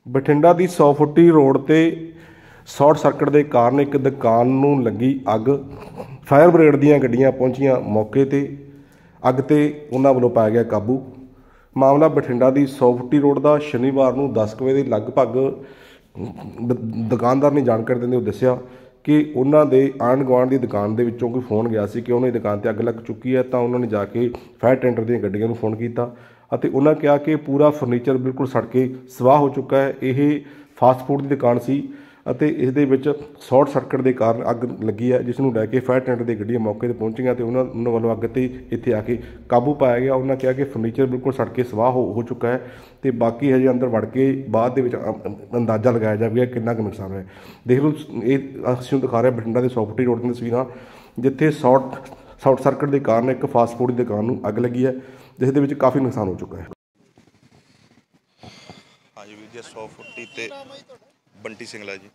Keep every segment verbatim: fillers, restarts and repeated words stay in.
ਬਠਿੰਡਾ ਦੀ ਸੌ ਫੁੱਟੀ ਰੋਡ ਤੇ ਸ਼ਾਰਟ ਸਰਕਟ ਦੇ ਕਾਰਨ ਇੱਕ ਦੁਕਾਨ ਨੂੰ ਲੱਗੀ ਅੱਗ। ਫਾਇਰ ਬ੍ਰਿਗੇਡ ਦੀਆਂ ਗੱਡੀਆਂ ਪਹੁੰਚੀਆਂ ਮੌਕੇ ਤੇ। ਅੱਗ ਤੇ ਉਹਨਾਂ ਵੱਲੋਂ ਪਾਇਆ ਗਿਆ ਕਾਬੂ। ਮਾਮਲਾ ਬਠਿੰਡਾ ਦੀ ਸੌ ਫੁੱਟੀ ਰੋਡ ਦਾ। ਸ਼ਨੀਵਾਰ ਨੂੰ ਦਸ ਕੁ ਵਜੇ ਦੇ ਲਗਭਗ ਦੁਕਾਨਦਾਰ ਨੇ ਜਾਣਕਾਰੀ ਦਿੰਦੇ ਹੋਏ ਦੱਸਿਆ ਕਿ ਉਹਨਾਂ ਦੇ ਆਂਢ ਗੁਆਂਢ ਦੀ ਦੁਕਾਨ ਦੇ ਵਿੱਚੋਂ ਕੋਈ ਫੋਨ ਗਿਆ ਸੀ ਕਿ ਉਹਨਾਂ ਦੀ ਦੁਕਾਨ 'ਤੇ ਅੱਗ ਲੱਗ ਚੁੱਕੀ ਹੈ। ਤਾਂ ਉਹਨਾਂ ਨੇ ਜਾ ਕੇ ਫਾਇਰ ਟੈਂਡਰ ਦੀਆਂ ਗੱਡੀਆਂ ਨੂੰ ਫੋਨ ਕੀਤਾ ਅਤੇ ਉਹਨਾਂ ਕਿਹਾ ਕਿ ਪੂਰਾ ਫਰਨੀਚਰ ਬਿਲਕੁਲ ਸੜ ਕੇ ਸਵਾਹ ਹੋ ਚੁੱਕਾ ਹੈ। ਇਹ ਫਾਸਟ ਫੂਡ ਦੀ ਦੁਕਾਨ ਸੀ ਅਤੇ ਇਸ ਦੇ ਵਿੱਚ ਸ਼ਾਰਟ ਸਰਕਟ ਦੇ ਕਾਰਨ ਅੱਗ ਲੱਗੀ ਹੈ, ਜਿਸ ਨੂੰ ਲੈ ਕੇ ਫਾਇਰ ਟੈਂਡਰ ਦੀਆਂ ਗੱਡੀਆਂ ਮੌਕੇ 'ਤੇ ਪਹੁੰਚੀਆਂ ਅਤੇ ਉਹਨਾਂ ਉਹਨਾਂ ਵੱਲੋਂ ਅੱਗ 'ਤੇ ਇੱਥੇ ਆ ਕੇ ਕਾਬੂ ਪਾਇਆ ਗਿਆ। ਉਹਨਾਂ ਕਿਹਾ ਕਿ ਫਰਨੀਚਰ ਬਿਲਕੁਲ ਸੜ ਕੇ ਸਵਾਹ ਹੋ ਹੋ ਚੁੱਕਾ ਹੈ ਅਤੇ ਬਾਕੀ ਹਜੇ ਅੰਦਰ ਵੜ ਕੇ ਬਾਅਦ ਦੇ ਵਿੱਚ ਅੰਦਾਜ਼ਾ ਲਗਾਇਆ ਜਾਵੇਗਾ ਕਿੰਨਾ ਕੁ ਨੁਕਸਾਨ ਹੋਇਆ। ਦੇਖ ਲਓ, ਇਹ ਅਸੀਂ ਨੂੰ ਦਿਖਾ ਰਿਹਾ ਬਠਿੰਡਾ ਦੇ ਸੌ ਫੁੱਟੀ ਰੋਡ ਦੀਆਂ ਤਸਵੀਰਾਂ, ਜਿੱਥੇ ਸ਼ਾਰਟ ਸ਼ਾਰਟ ਸਰਕਟ ਦੇ ਕਾਰਨ ਇੱਕ ਫਾਸਟ ਫੂਡ ਦੀ ਦੁਕਾਨ ਨੂੰ ਅੱਗ ਲੱਗੀ ਹੈ, ਜਿਸ ਦੇ ਵਿੱਚ ਕਾਫੀ ਨੁਕਸਾਨ ਹੋ ਚੁੱਕਾ ਹੈ। ਹਾਂਜੀ ਵੀਰ ਜੀ, ਸੌ ਫੁੱਟੀ ਤੇ ਬੰਟੀ ਸਿੰਗਲਾ ਜੀ।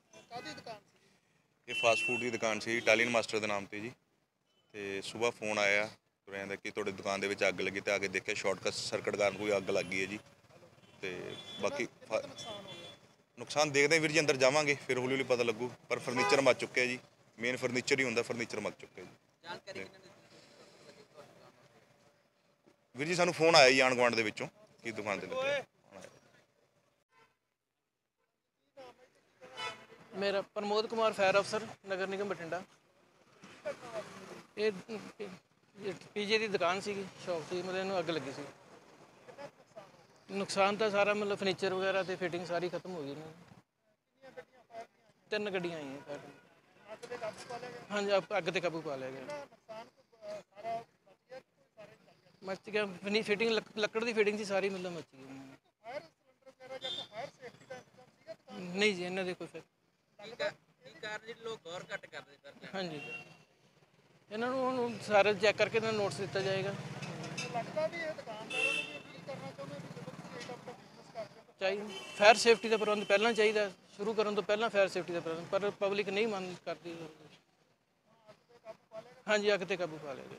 ਇਹ ਫਾਸਟ ਫੂਡ ਦੀ ਦੁਕਾਨ ਸੀ, ਇਟਾਲੀਅਨ ਮਾਸਟਰ ਦੇ ਨਾਮ 'ਤੇ ਜੀ। ਅਤੇ ਸੁਬਾਹ ਫੋਨ ਆਇਆ ਤੁਰਿਆਂ ਦਾ ਕਿ ਤੁਹਾਡੀ ਦੁਕਾਨ ਦੇ ਵਿੱਚ ਅੱਗ ਲੱਗੀ, ਅਤੇ ਆ ਕੇ ਦੇਖਿਆ ਸ਼ਾਰਟ ਸਰਕਟ ਕਾਰਨ ਕੋਈ ਅੱਗ ਲੱਗ ਗਈ ਹੈ ਜੀ। ਅਤੇ ਬਾਕੀ ਨੁਕਸਾਨ ਦੇਖਦੇ ਵੀਰ ਜੀ, ਅੰਦਰ ਜਾਵਾਂਗੇ ਫਿਰ ਹੌਲੀ ਹੌਲੀ ਪਤਾ ਲੱਗੂ। ਪਰ ਫਰਨੀਚਰ ਮੱਚ ਚੁੱਕਿਆ ਜੀ, ਮੇਨ ਫਰਨੀਚਰ ਹੀ ਹੁੰਦਾ, ਫਰਨੀਚਰ ਮੱਚ ਚੁੱਕਿਆ ਜੀ। ਵੀਰ ਜੀ ਸਾਨੂੰ ਫੋਨ ਆਇਆ ਜੀ ਆਂਢ ਗੁਆਂਢ ਦੇ ਵਿੱਚੋਂ ਕਿ ਦੁਕਾਨ 'ਤੇ ਲੱਗਿਆ। मेरा प्रमोद कुमार फायर अफसर नगर निगम बठिंडा। ये पीजे की दुकान सी शॉप से मतलब इन्हूं अग लगी सी। नुकसान तो सारा मतलब फर्नीचर वगैरह तो फिटिंग सारी खत्म हो गई। तीन गड्डियां आई हैं। हाँ जी, अग ते काबू पा लिया गया। मच गया फिटिंग लकड़ की फिटिंग सी सारी मतलब मच गई। नहीं जी, इन्होंने कोई फिर हाँ जी, इन्हों सारे चैक करके नोटिस दिता जाएगा। चाहिए फायर सेफ्टी का प्रबंध पहला चाहिए, शुरू करने तो पहला फायर सेफ्टी का प्रबंध, पर पब्लिक नहीं मन करती। हाँ जी, अग ते काबू पा लिया।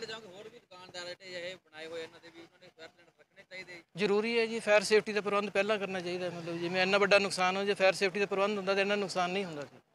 जरूरी है जी, फायर सेफ्टी का प्रबंध पहला करना चाहिए। मतलब जिवें इन्ना वड्डा नुकसान हो, जो फायर सेफ्टी का प्रबंध होंदा तो इन्ना नुकसान नहीं होंदा।